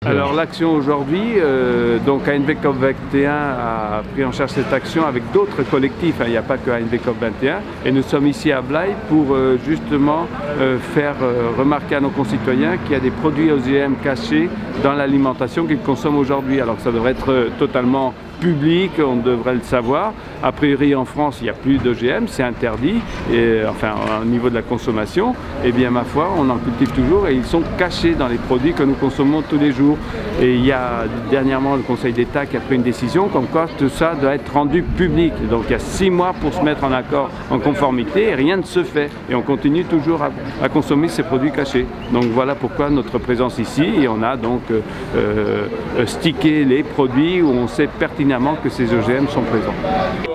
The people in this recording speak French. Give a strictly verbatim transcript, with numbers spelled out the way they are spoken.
Alors l'action aujourd'hui, euh, donc A N V C O P vingt et un a pris en charge cette action avec d'autres collectifs, hein. Il n'y a pas que A N V C O P vingt et un, et nous sommes ici à Blaye pour euh, justement euh, faire euh, remarquer à nos concitoyens qu'il y a des produits O G M cachés dans l'alimentation qu'ils consomment aujourd'hui, alors que ça devrait être euh, totalement public, on devrait le savoir. A priori en France il n'y a plus d'O G M, c'est interdit, et, enfin au niveau de la consommation, et bien ma foi on en cultive toujours et ils sont cachés dans les produits que nous consommons tous les jours. Et il y a dernièrement le Conseil d'État qui a pris une décision comme quoi tout ça doit être rendu public. Donc il y a six mois pour se mettre en accord, en conformité, et rien ne se fait. Et on continue toujours à, à consommer ces produits cachés. Donc voilà pourquoi notre présence ici, et on a donc euh, euh, stické les produits où on sait pertinemment que ces O G M sont présents.